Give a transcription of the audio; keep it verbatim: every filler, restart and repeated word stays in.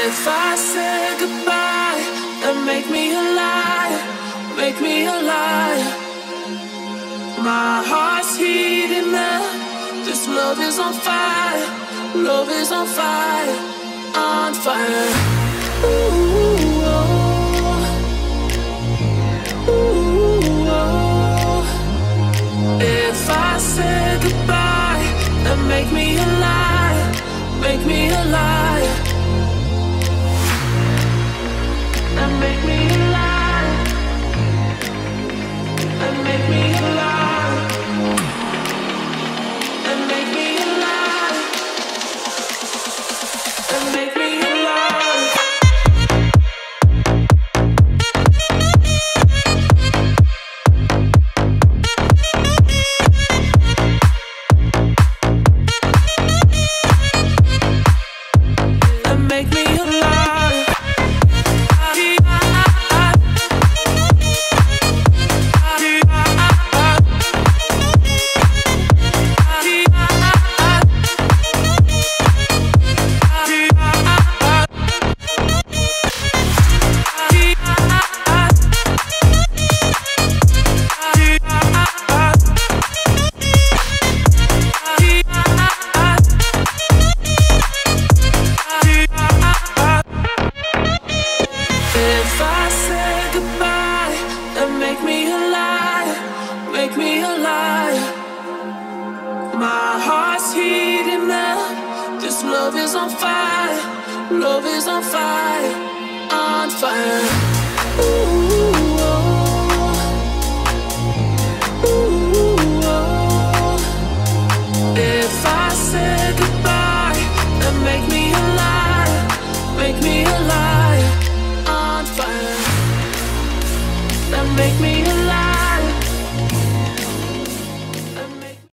If I say goodbye, then make me a liar, make me a liar. My heart's heating up, this love is on fire, love is on fire, on fire. Ooh, oh. Ooh, oh. If I say goodbye, then make me a liar, make me a liar. And make me a liar, and make me a liar, and make me a liar, and make me a liar. And make me a liar. If I say goodbye, then make me a liar, make me a liar. My heart's heating up, this love is on fire, love is on fire, on fire. Ooh, oh. Ooh, oh. If I say goodbye, then make me a liar, make me a liar. On fire, that make me alive.